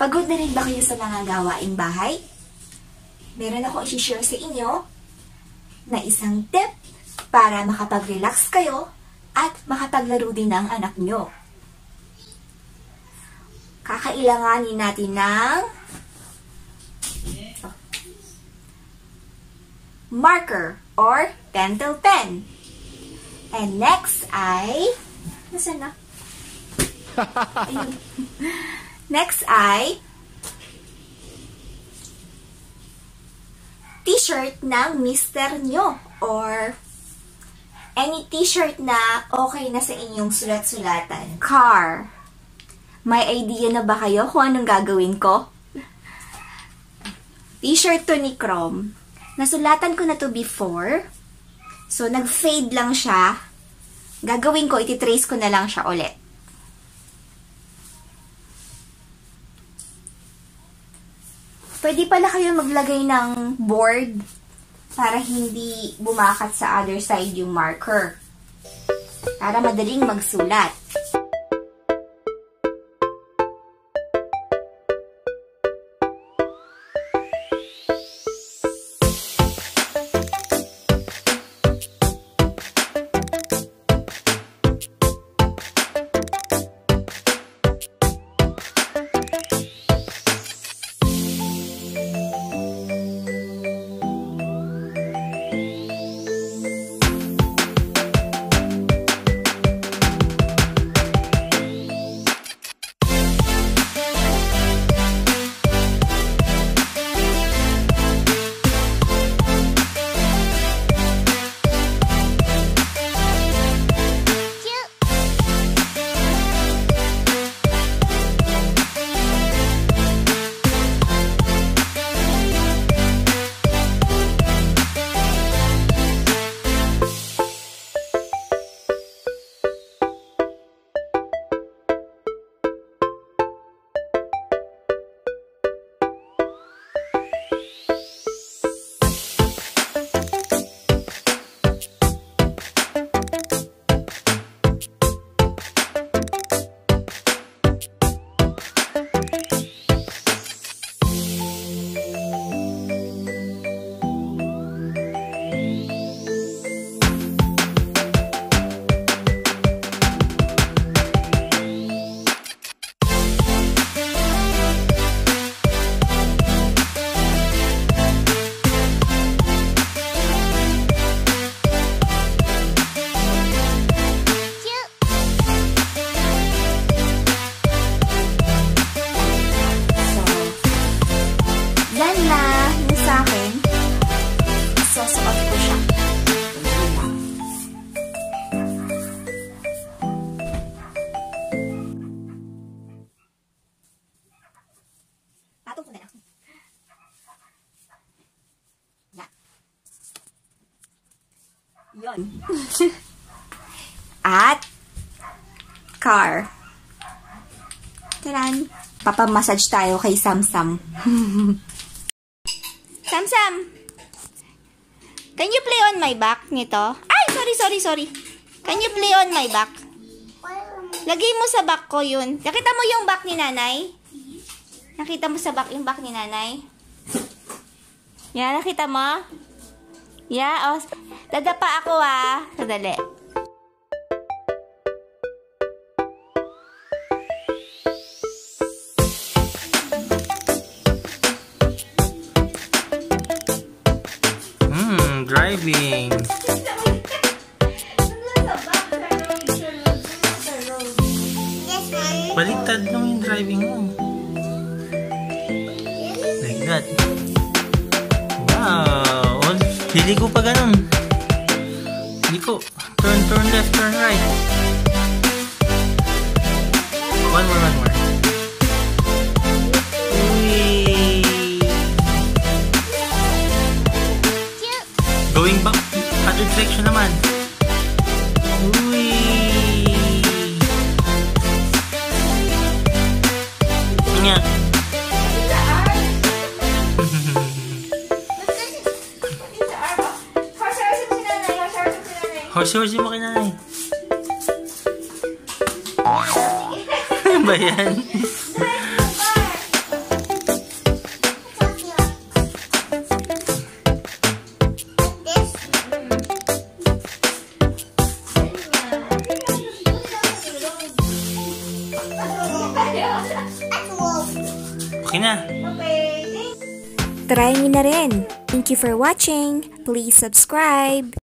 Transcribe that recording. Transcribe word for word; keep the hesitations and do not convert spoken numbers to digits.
Pagod na rin ba kayo sa mga gawaing bahay? Meron ako i-share sa inyo na isang tip para makapag-relax kayo at makapaglaro din ng anak nyo. Kakailanganin natin ng marker or pentel pen. And next ay... Nasaan na? Ayun. Next ay T-shirt ng mister nyo or any T-shirt na okay na sa inyong sulat-sulatan. Car. May idea na ba kayo kung anong gagawin ko? T-shirt to ni Chrome. Nasulatan ko na to before. So, nag-fade lang siya. Gagawin ko, ititrace ko na lang siya ulit. Pwede pala kayo maglagay ng board para hindi bumakat sa other side yung marker. Para madaling magsulat. Yun. At car. Taran. Papamassage tayo kay Samsam. Samsam! Can you play on my back nito? Ay! Sorry, sorry, sorry. Can you play on my back? Lagay mo sa back ko yun. Nakita mo yung back ni nanay? Nakita mo sa back yung back ni nanay? Yan, nakita mo? Yeah, oh. Dadapa ako ah. Sadali. Hmm, driving. Baliktad lang yung driving mo. Like that. Wow. Liliko pa ganun. Liko. Turn, turn left, turn right. One more, one more. Uy. Going back. Other direction naman. Uy. Nga. Horse-horse mo kay nanay. Ano ba yan? Okay na. Try nyo na rin. Thank you for watching. Please subscribe.